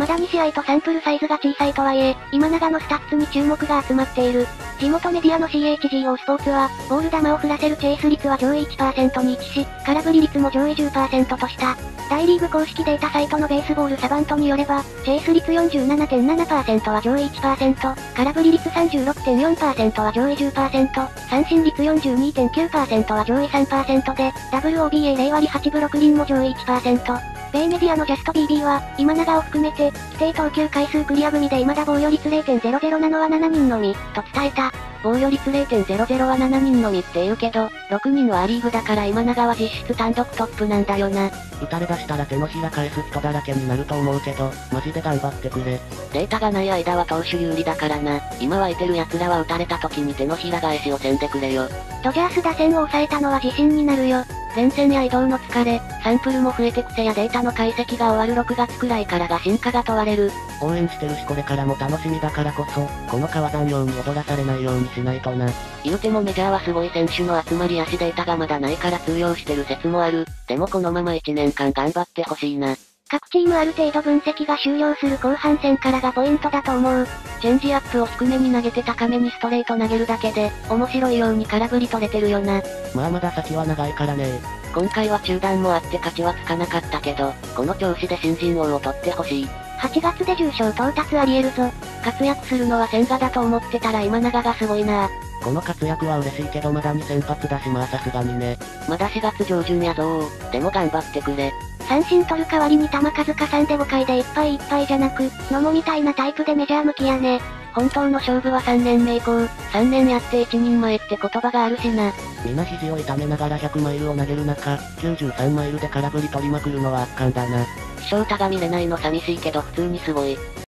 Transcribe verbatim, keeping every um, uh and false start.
まだに試合とサンプルサイズが小さいとはいえ、今永のスタッツに注目が集まっている。地元メディアの シーエイチジーオー スポーツは、ボール球を振らせるチェイス率は上位 いちパーセント に位置し、空振り率も上位 じゅっパーセント とした。大リーグ公式データサイトのベースボールサバントによれば、チェイス率 よんじゅうななてんななパーセント は上位 いちパーセント、空振り率 さんじゅうろくてんよんパーセント は上位 じゅっパーセント、三振率 よんじゅうにてんきゅうパーセント は上位 さんパーセント で、ダブルオービーエーゼロ 割はちぶろく厘も上位 いちパーセント。米メディアのジャスト ビービー は、今永を含めて、規定投球回数クリア組で未だ防御率 れいてんゼロゼロ なのはななにんのみ、と伝えた。防御率 れいてんゼロゼロ はななにんのみって言うけど、ろくにんはアリーグだから今永は実質単独トップなんだよな。 打たれ出したら手のひら返す人だらけになると思うけど、マジで頑張ってくれ。 データがない間は投手有利だからな。今湧いてる奴らは打たれた時に手のひら返しをせんでくれよ。 ドジャース打線を抑えたのは自信になるよ。 前線や移動の疲れ、サンプルも増えて癖やデータの解析が終わるろくがつくらいからが進化が問われる。 応援してるしこれからも楽しみだからこそ、この川山用に踊らされないようにしないとな。 言うてもメジャーはすごい選手の集まりやしデータがまだないから通用してる説もある。でもこのままいちねんかん頑張ってほしいな。 各チームある程度分析が終了する後半戦からがポイントだと思う。 チェンジアップを低めに投げて高めにストレート投げるだけで、面白いように空振り取れてるよな。 まあまだ先は長いからね。 今回は中断もあって勝ちはつかなかったけど、この調子で新人王を取ってほしい。 はちがつで重賞到達あり得るぞ。 活躍するのは千賀だと思ってたら今永がすごいな。 この活躍は嬉しいけどまだに先発だしまあさすがにね。 まだしがつ上旬やぞー。でも頑張ってくれ。 三振取る代わりに球数加算でごかいでいっぱいいっぱいじゃなく、野茂みたいなタイプでメジャー向きやね。 本当の勝負はさんねんめ以降、さんねんやって一人前って言葉があるしな。 みんな肘を痛めながらひゃくマイルを投げる中、きゅうじゅうさんマイルで空振り取りまくるのは圧巻だな。 翔太が見れないの寂しいけど普通にすごい。